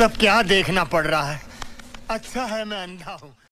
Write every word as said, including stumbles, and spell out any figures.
सब क्या देखना पड़ रहा है। अच्छा है मैं अंधा हूँ।